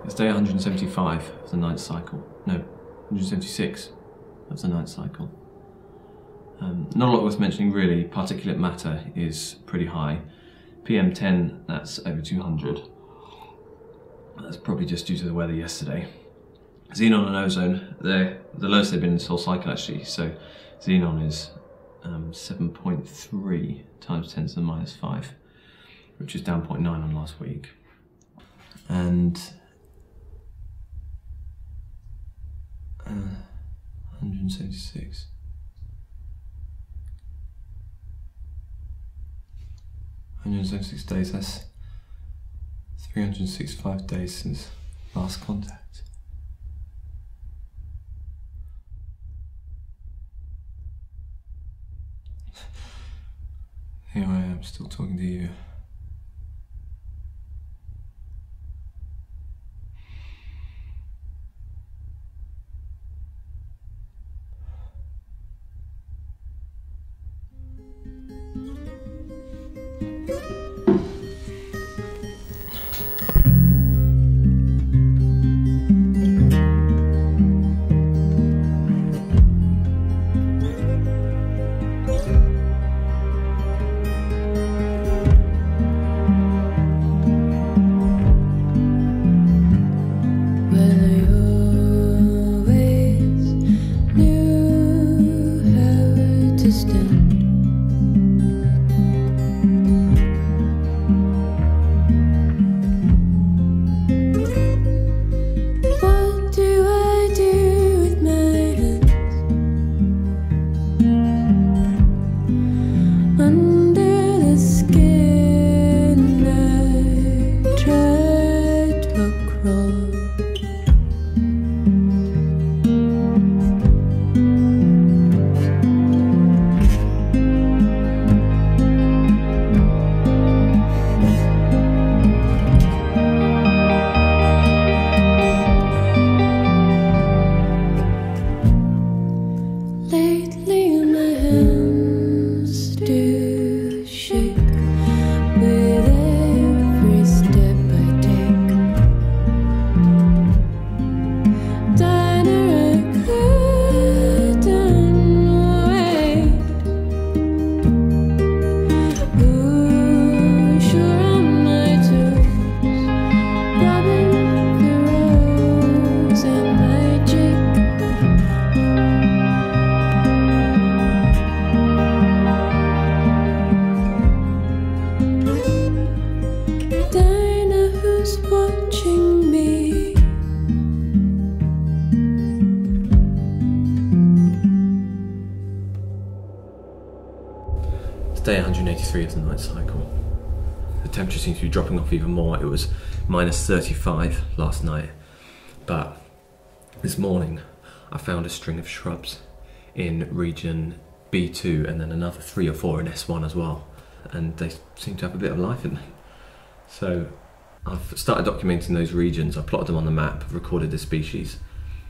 It's day 175 of the ninth cycle. No, 176 of the ninth cycle. Not a lot worth mentioning really. Particulate matter is pretty high. PM10, that's over 200. That's probably just due to the weather yesterday. Xenon and ozone, they're the lowest they've been in this whole cycle actually. So xenon is 7.3 times 10 to the minus 5, which is down 0.9 on last week. And 176. 176 days, that's 365 days since last contact. Here I am, still talking to you. Day 183 of the night cycle. The temperature seems to be dropping off even more. It was minus 35 last night, but this morning I found a string of shrubs in region B2 and then another 3 or 4 in S1 as well, and they seem to have a bit of life in them. So I've started documenting those regions. I've plotted them on the map, I've recorded the species.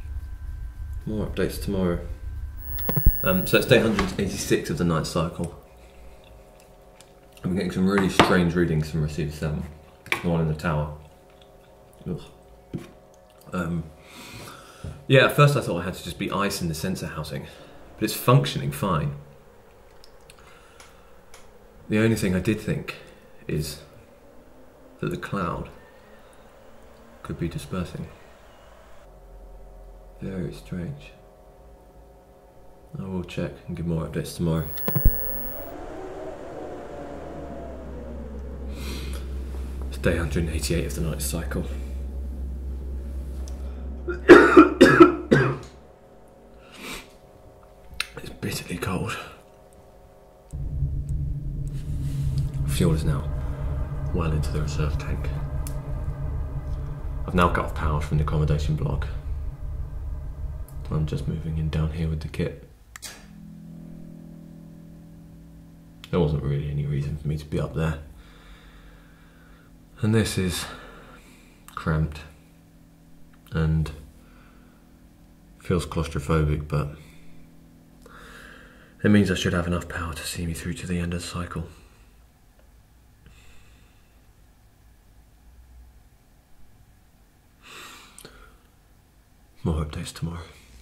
More updates tomorrow. So it's day 186 of the night cycle. I'm getting some really strange readings from receiver 7, the one in the tower. Yeah, at first I thought I had to just be ice in the sensor housing, but it's functioning fine. The only thing I did think is that the cloud could be dispersing. Very strange. I will check and give more updates tomorrow. Day 188 of the night cycle. It's bitterly cold. Fuel is now well into the reserve tank. I've now cut off power from the accommodation block. I'm just moving in down here with the kit. There wasn't really any reason for me to be up there. And this is cramped and feels claustrophobic, but it means I should have enough power to see me through to the end of the cycle. More updates tomorrow.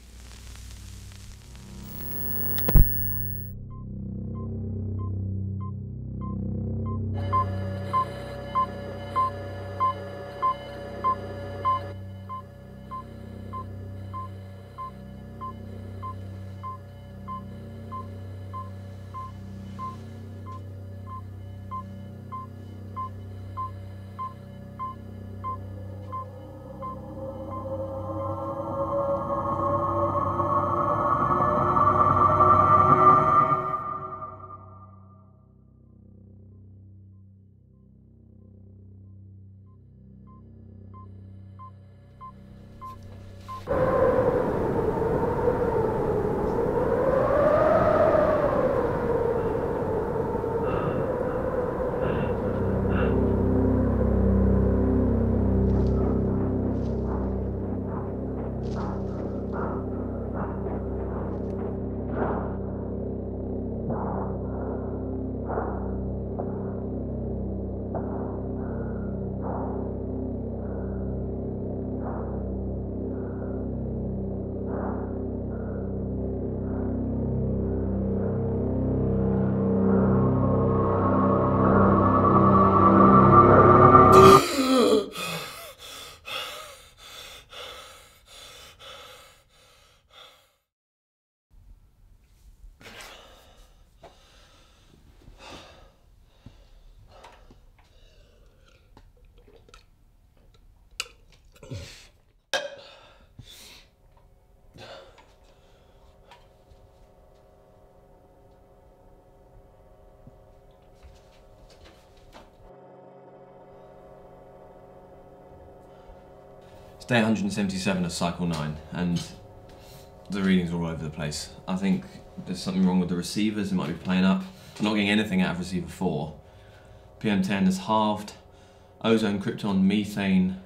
It's day 177 of cycle 9, and the readings are all over the place. I think there's something wrong with the receivers, it might be playing up. I'm not getting anything out of receiver 4. PM10 is halved. Ozone, krypton, methane.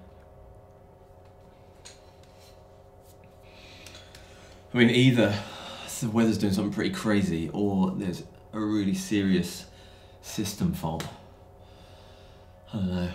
I mean, either the weather's doing something pretty crazy, or there's a really serious system fault. I don't know.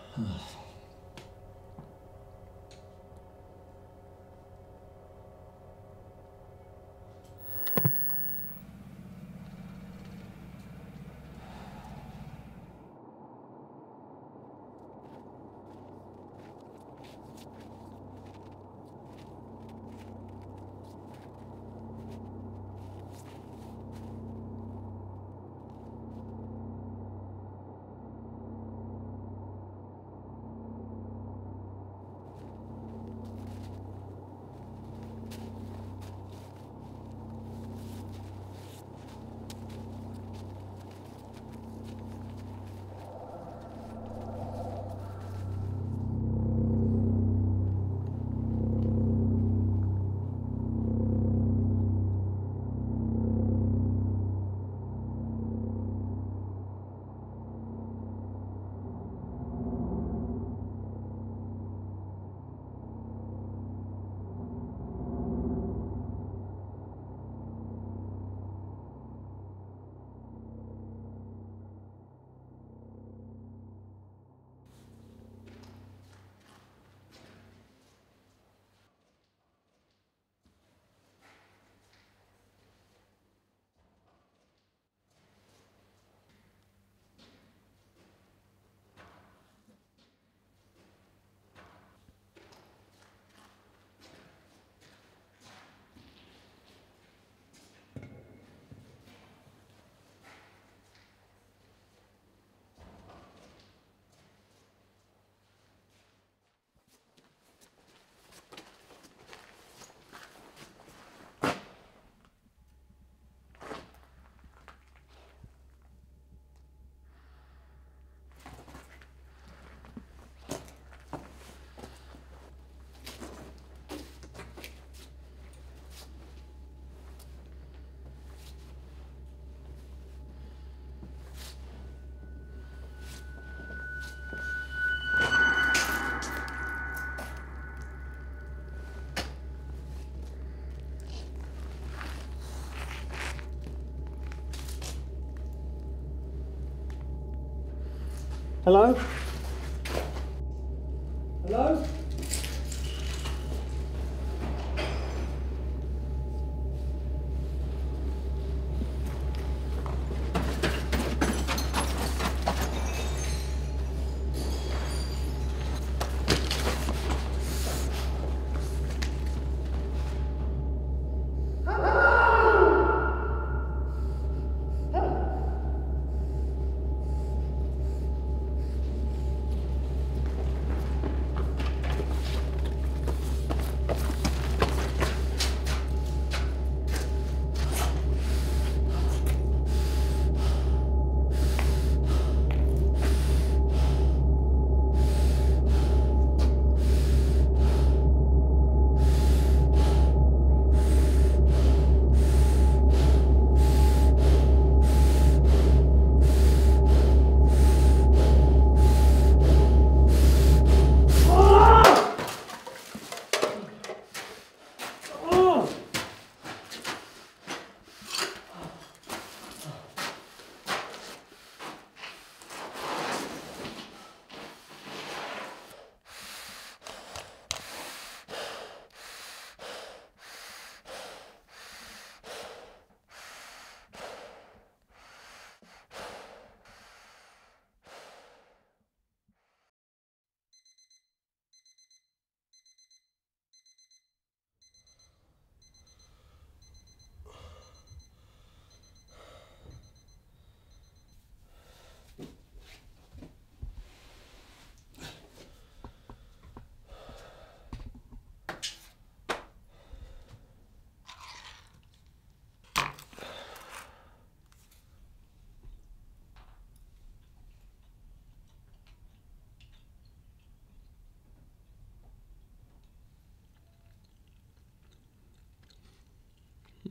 Hello? Hello?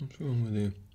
What's wrong with you?